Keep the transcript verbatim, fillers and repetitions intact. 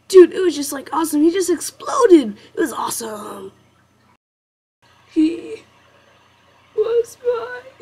Dude, it was just like awesome. He just exploded. It was awesome. He was my